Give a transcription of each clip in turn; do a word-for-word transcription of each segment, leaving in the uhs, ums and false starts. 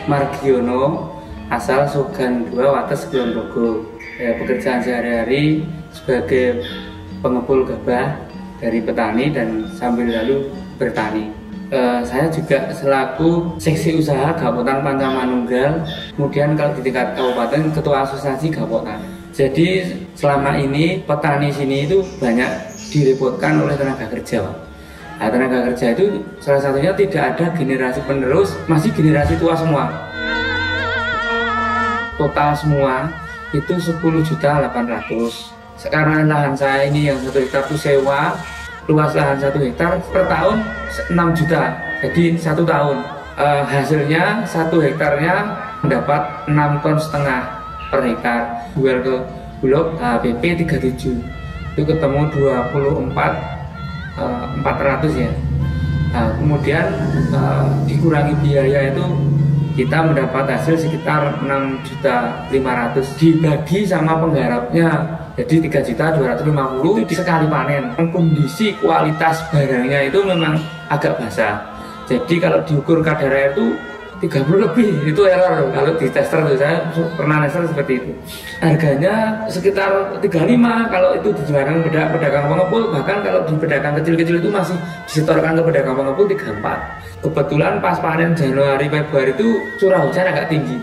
Margiono, asal Sogan dua, Wates, Kulon Progo. Ya, pekerjaan sehari-hari sebagai pengepul gabah dari petani dan sambil lalu bertani. Eh, saya juga selaku seksi usaha Gapotan Pancamanunggal, kemudian kalau di tingkat kabupaten ketua asosiasi Gapotan. Jadi selama ini petani sini itu banyak direpotkan oleh tenaga kerja. Nah, tenaga kerja itu salah satunya tidak ada generasi penerus, masih generasi tua semua. Total semua itu sepuluh juta delapan ratus. Sekarang lahan saya ini yang satu hektar itu sewa, luas lahan satu hektar per tahun enam juta. Jadi satu tahun eh, hasilnya satu hektarnya mendapat enam ton setengah per hektar. Jual ke Bulog H P P tiga puluh tujuh itu ketemu dua puluh empat empat ratus ya. Nah, kemudian eh, dikurangi biaya itu kita mendapat hasil sekitar enam juta lima ratus dibagi sama penggarapnya jadi tiga juta dua ratus lima puluh itu sekali panen. Kondisi kualitas barangnya itu memang agak basah, jadi kalau diukur kadar air itu tiga puluh lebih, itu error. Kalau di tester itu saya pernah tester seperti itu. Harganya sekitar tiga puluh lima kalau itu dijualkan ke pedagang pengepul, bahkan kalau di pedagang kecil-kecil itu masih disetorkan ke pedagang pengepul tiga puluh empat. Kebetulan pas panen Januari Februari itu curah hujan agak tinggi.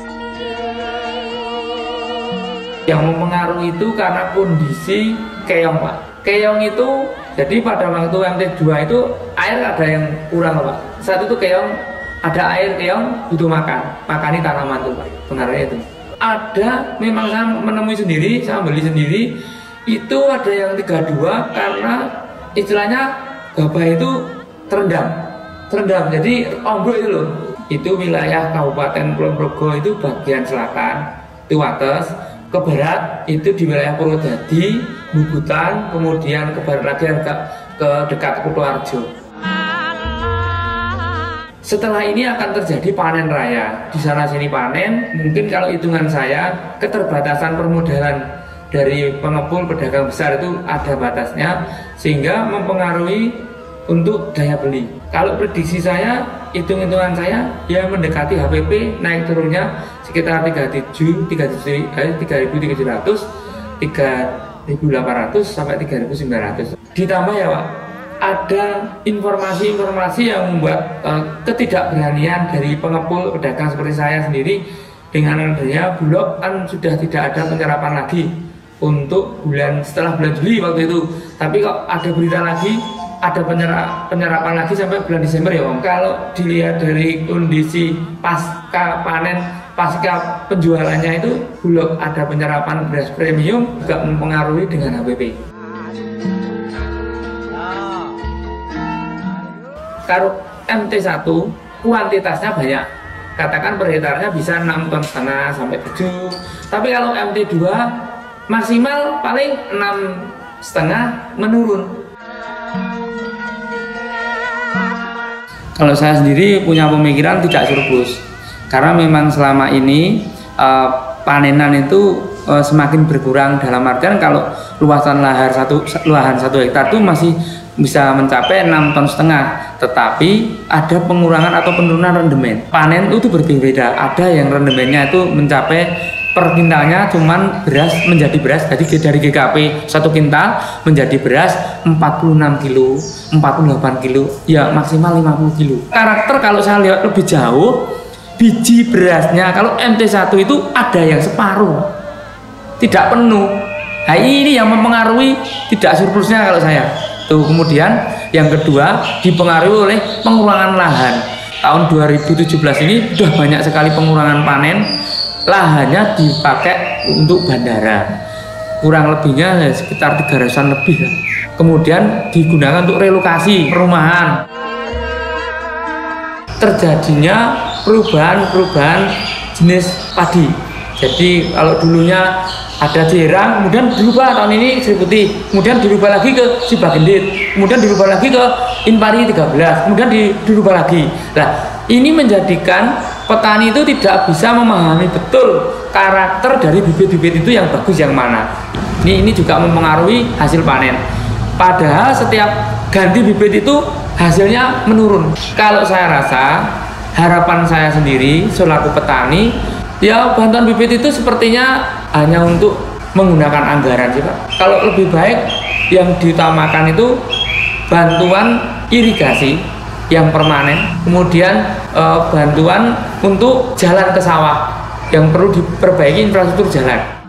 Yang mempengaruhi itu karena kondisi keong, Pak. Keong itu jadi pada waktu M T dua itu air ada yang kurang, Pak. Saat itu keong ada air, keong butuh makan, makani tanaman tuh, Pak. Pengaruhnya itu. Ada, memang saya menemui sendiri, saya beli sendiri, itu ada yang tiga puluh dua karena istilahnya gabah itu terendam, terendam. Jadi ombrol itu loh. Itu wilayah Kabupaten Kulon Progo itu bagian selatan, itu Wates. Ke barat itu di wilayah Purwodadi, Bubutan, kemudian ke barat lagi ke, ke dekat Kutoarjo. Setelah ini akan terjadi panen raya, di sana sini panen. Mungkin kalau hitungan saya keterbatasan permodalan dari pengepul pedagang besar itu ada batasnya, sehingga mempengaruhi untuk daya beli. Kalau prediksi saya, hitung-hitungan saya ya mendekati H P P naik turunnya sekitar tiga ribu tujuh ratus, tiga ribu delapan ratus sampai tiga ribu sembilan ratus. Ditambah ya, Pak, ada informasi-informasi yang membuat uh, ketidakberanian dari pengepul pedagang seperti saya sendiri. Dengan adanya Bulog kan sudah tidak ada penyerapan lagi untuk bulan setelah bulan Juli waktu itu. Tapi kok ada berita lagi, ada penyerap, penyerapan lagi sampai bulan Desember ya, Om. Kalau dilihat dari kondisi pasca panen, pasca penjualannya itu Bulog ada penyerapan beras premium juga mempengaruhi dengan H P P. Kalau M T satu kuantitasnya banyak, katakan per hektarnya bisa enam ton setengah sampai tujuh. Tapi kalau M T dua maksimal paling enam setengah menurun. Kalau saya sendiri punya pemikiran tidak surplus, karena memang selama ini uh, panenan itu uh, semakin berkurang. Dalam artian kalau luasan lahan satu lahan satu hektar itu masih bisa mencapai enam ton setengah, tetapi ada pengurangan atau penurunan rendemen. Panen itu berbeda, ada yang rendemennya itu mencapai per kintalnya cuman beras menjadi beras, jadi dari G K P satu kintal menjadi beras empat puluh enam kilo, empat puluh delapan kilo, ya maksimal lima puluh kilo. Karakter kalau saya lihat lebih jauh, biji berasnya kalau M T satu itu ada yang separuh, tidak penuh. Nah, ini yang mempengaruhi tidak surplusnya kalau saya. Tuh, kemudian yang kedua dipengaruhi oleh pengurangan lahan. Tahun dua ribu tujuh belas ini sudah banyak sekali pengurangan panen, lahannya dipakai untuk bandara, kurang lebihnya ya, sekitar tiga ratusan lebih. Kemudian digunakan untuk relokasi perumahan. Terjadinya perubahan-perubahan jenis padi. Jadi kalau dulunya ada Jerang, kemudian dirubah tahun ini Sri Putih, kemudian dirubah lagi ke Cibagendit, kemudian dirubah lagi ke Inpari tiga belas, kemudian dirubah lagi. Nah, ini menjadikan petani itu tidak bisa memahami betul karakter dari bibit-bibit itu yang bagus yang mana. Ini, ini juga mempengaruhi hasil panen. Padahal setiap ganti bibit itu hasilnya menurun. Kalau saya rasa harapan saya sendiri selaku petani, ya bantuan bibit itu sepertinya hanya untuk menggunakan anggaran sih Pak. Kalau lebih baik yang diutamakan itu bantuan irigasi yang permanen, kemudian eh, bantuan untuk jalan ke sawah yang perlu diperbaiki infrastruktur jalan.